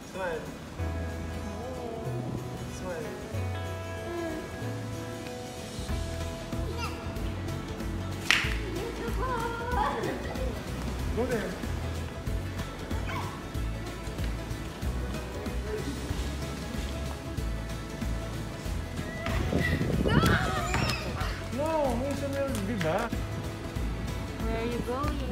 Smile. Smile. Go there. No, may sabihin, di ba? Where are you going?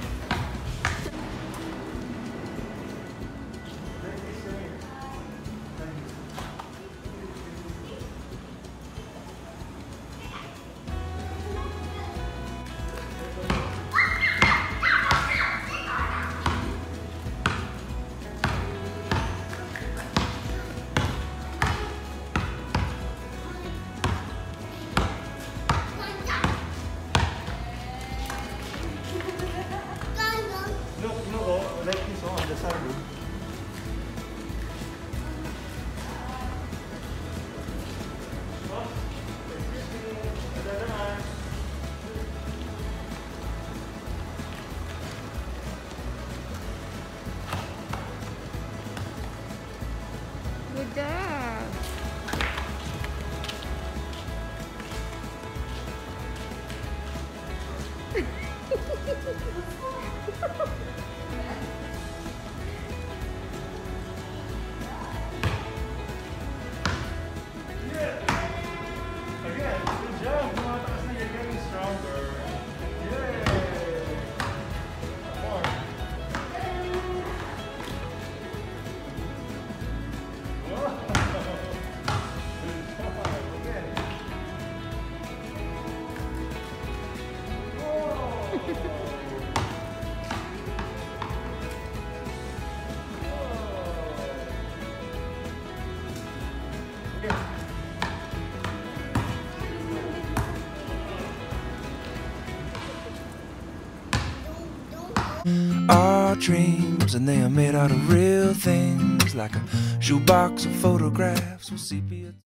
Like this on the side. Good job. Again, good job. Tumataas na, you're getting stronger. Yay! More. Wow. Good job. Again. Our dreams, and they are made out of real things, like a shoebox of photographs with sepia.